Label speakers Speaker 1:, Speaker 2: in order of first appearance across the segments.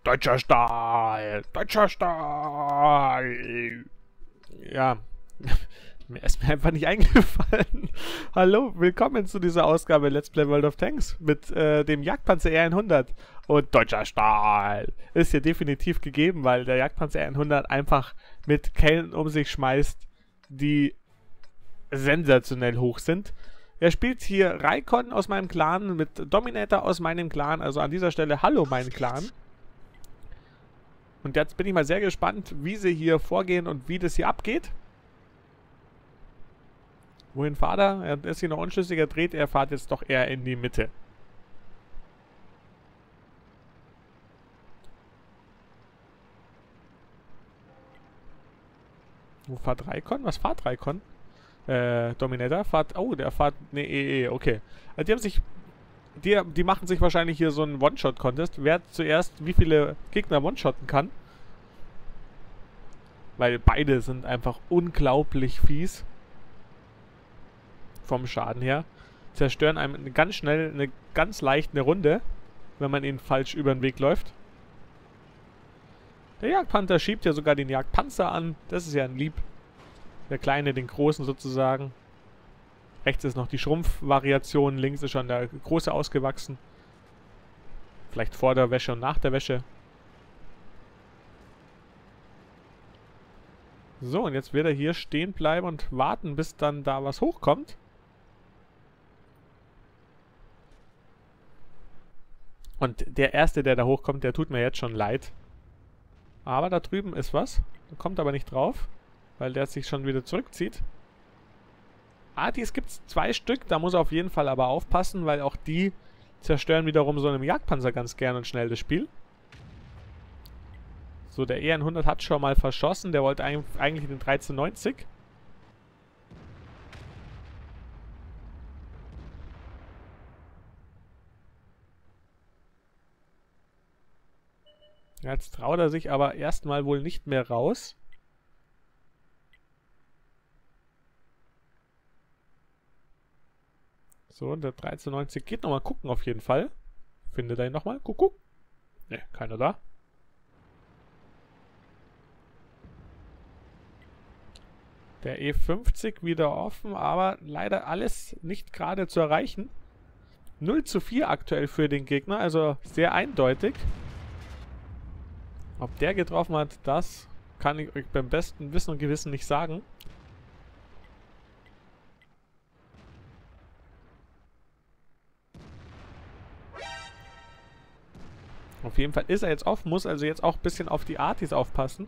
Speaker 1: Deutscher Stahl! Deutscher Stahl! Ja, mir ist mir einfach nicht eingefallen. Hallo, willkommen zu dieser Ausgabe Let's Play World of Tanks mit dem Jagdpanzer R100. Und Deutscher Stahl ist hier definitiv gegeben, weil der Jagdpanzer R100 einfach mit Kellen um sich schmeißt, die sensationell hoch sind. Er spielt hier Raikon aus meinem Clan mit Dominator aus meinem Clan. Also an dieser Stelle Hallo mein Clan. Und jetzt bin ich mal sehr gespannt, wie sie hier vorgehen und wie das hier abgeht. Wohin fahrt er? Er ist hier noch unschlüssiger, dreht er, fährt jetzt doch eher in die Mitte. Wo fährt Raikon? Was fährt Raikon? Dominator fährt... Oh, der fährt... Ne, EE, okay. Also die haben sich... Die machen sich wahrscheinlich hier so einen One-Shot-Contest. Wer zuerst wie viele Gegner one-shotten kann. Weil beide sind einfach unglaublich fies. Vom Schaden her. Zerstören einem ganz schnell, ganz leicht eine Runde, wenn man ihnen falsch über den Weg läuft. Der Jagdpanther schiebt ja sogar den Jagdpanzer an. Das ist ja ein Lieb. Der Kleine, den Großen sozusagen. Rechts ist noch die Schrumpfvariation, links ist schon der Große ausgewachsen. Vielleicht vor der Wäsche und nach der Wäsche. So, und jetzt wird er hier stehen bleiben und warten, bis dann da was hochkommt. Und der Erste, der da hochkommt, der tut mir jetzt schon leid. Aber da drüben ist was. Da kommt aber nicht drauf, weil der sich schon wieder zurückzieht. Artis gibt es 2 Stück, da muss er auf jeden Fall aber aufpassen, weil auch die zerstören wiederum so einem Jagdpanzer ganz gern und schnell das Spiel. So, der EN100 hat schon mal verschossen, der wollte eigentlich den 1390. Jetzt traut er sich aber erstmal wohl nicht mehr raus. So, der 1390 geht nochmal gucken auf jeden Fall. Findet er ihn nochmal? Guck. Ne, keiner da. Der E50 wieder offen, aber leider alles nicht gerade zu erreichen. 0:4 aktuell für den Gegner, also sehr eindeutig. Ob der getroffen hat, das kann ich euch beim besten Wissen und Gewissen nicht sagen. Auf jeden Fall ist er jetzt offen, muss also jetzt auch ein bisschen auf die Artis aufpassen.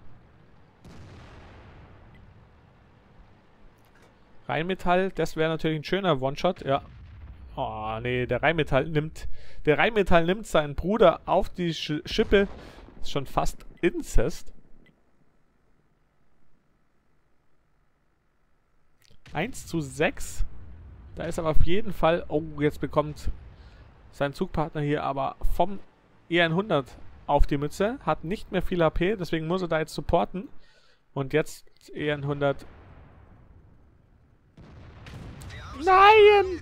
Speaker 1: Rheinmetall, das wäre natürlich ein schöner One-Shot, ja. Oh, nee, der Rheinmetall nimmt seinen Bruder auf die Schippe. Ist schon fast Inzest. 1:6. Da ist aber auf jeden Fall... Oh, jetzt bekommt sein Zugpartner hier aber vom EN100 auf die Mütze. Hat nicht mehr viel HP, deswegen muss er da jetzt supporten. Und jetzt EN100... Nein!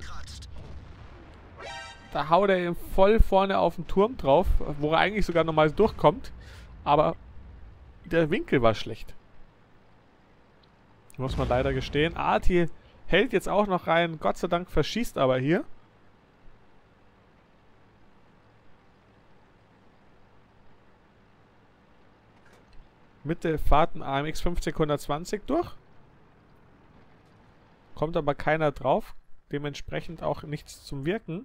Speaker 1: Da haut er ihn voll vorne auf den Turm drauf, wo er eigentlich sogar nochmal durchkommt. Aber der Winkel war schlecht. Muss man leider gestehen. Arti hält jetzt auch noch rein. Gott sei Dank verschießt aber hier. Mitte Fahrten AMX 50-120 durch. Kommt aber keiner drauf. Dementsprechend auch nichts zum Wirken.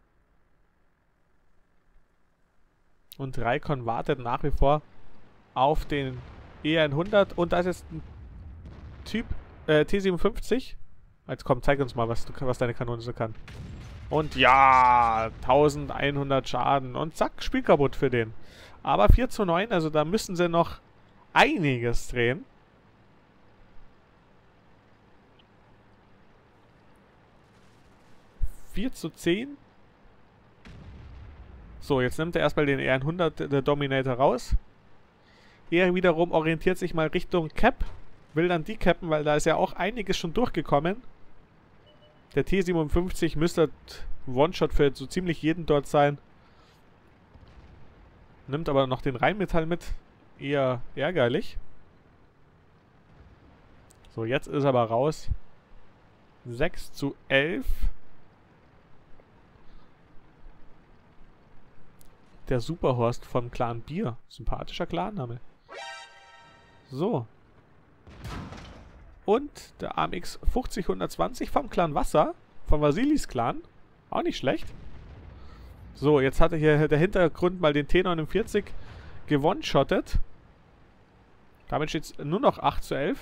Speaker 1: Und Raikon wartet nach wie vor auf den EN100. Und da ist jetzt ein Typ T57. Jetzt komm, zeig uns mal, was deine Kanone so kann. Und ja, 1100 Schaden. Und zack, Spiel kaputt für den. Aber 4:9, also da müssen sie noch einiges drehen. (4:10). So, jetzt nimmt er erstmal den EN100, der Dominator, raus. Er wiederum orientiert sich mal Richtung Cap. Will dann die cappen, weil da ist ja auch einiges schon durchgekommen. Der T57 müsste One-Shot für so ziemlich jeden dort sein. Nimmt aber noch den Rheinmetall mit. Eher ärgerlich. So, jetzt ist er aber raus. 6:11. Der Superhorst vom Clan Bier. Sympathischer Clanname. So. Und der AMX 50120 vom Clan Wasser. Von Vasilis Clan. Auch nicht schlecht. So, jetzt hat er hier der Hintergrund mal den T49 gewone-shottet. Damit steht es nur noch 8:11.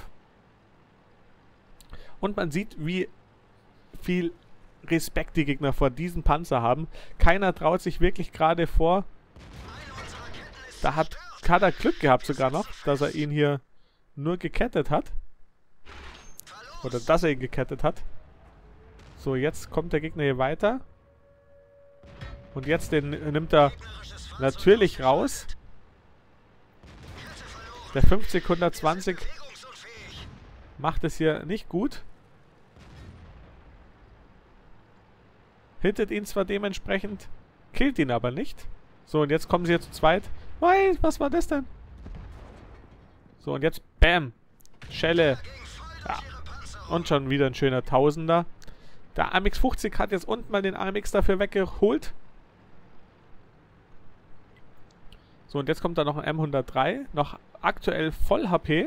Speaker 1: Und man sieht, wie viel Respekt die Gegner vor diesem Panzer haben. Keiner traut sich wirklich gerade vor. Da hat Kader Glück gehabt sogar noch, dass er ihn hier nur gekettet hat. Oder dass er ihn gekettet hat. So, jetzt kommt der Gegner hier weiter. Und jetzt den nimmt er natürlich raus. Der 50120 macht es hier nicht gut. Hittet ihn zwar dementsprechend, killt ihn aber nicht. So, und jetzt kommen sie hier zu zweit. Hey, was war das denn? So, und jetzt, bam, Schelle. Ja. Und schon wieder ein schöner Tausender. Der AMX 50 hat jetzt unten mal den AMX dafür weggeholt. So, und jetzt kommt da noch ein M103. Noch aktuell voll HP.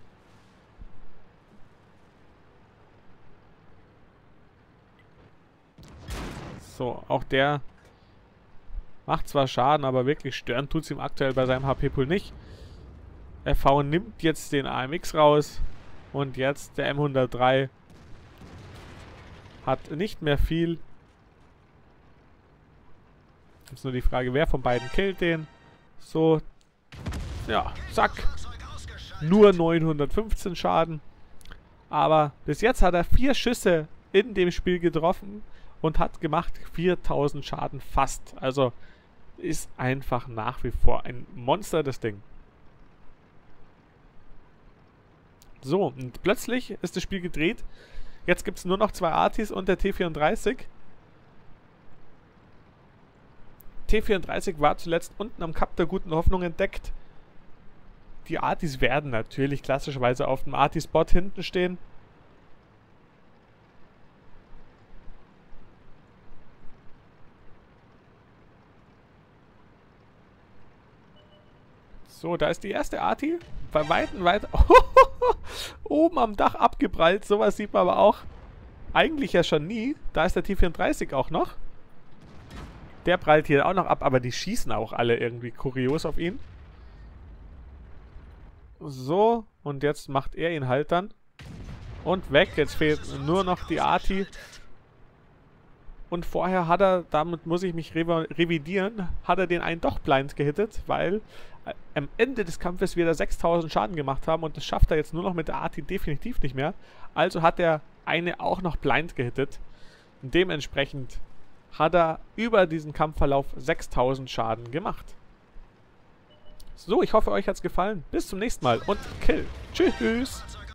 Speaker 1: So, auch der macht zwar Schaden, aber wirklich stören tut es ihm aktuell bei seinem HP-Pool nicht. RV nimmt jetzt den AMX raus. Und jetzt der M103 hat nicht mehr viel. Jetzt nur die Frage, wer von beiden killt den. So, ja, zack. Nur 915 Schaden. Aber bis jetzt hat er 4 Schüsse in dem Spiel getroffen und hat gemacht 4000 Schaden fast. Also ist einfach nach wie vor ein Monster, das Ding. So, und plötzlich ist das Spiel gedreht. Jetzt gibt es nur noch 2 Artis und der T34. T34 war zuletzt unten am Kap der Guten Hoffnung entdeckt. Die Artis werden natürlich klassischerweise auf dem Arti-Spot hinten stehen. So, da ist die erste Arti. Bei Weitem weiter. Oben am Dach abgeprallt. Sowas sieht man aber auch eigentlich ja schon nie. Da ist der T34 auch noch. Der prallt hier auch noch ab, aber die schießen auch alle irgendwie kurios auf ihn. So, und jetzt macht er ihn halt dann. Und weg. Jetzt fehlt nur noch die Arti. Und vorher hat er, damit muss ich mich revidieren, hat er den einen doch blind gehittet, weil am Ende des Kampfes wieder 6000 Schaden gemacht haben und das schafft er jetzt nur noch mit der Arti definitiv nicht mehr. Also hat er eine auch noch blind gehittet. Und dementsprechend hat er über diesen Kampfverlauf 6000 Schaden gemacht. So, ich hoffe, euch hat es gefallen. Bis zum nächsten Mal und Kill. Tschüss.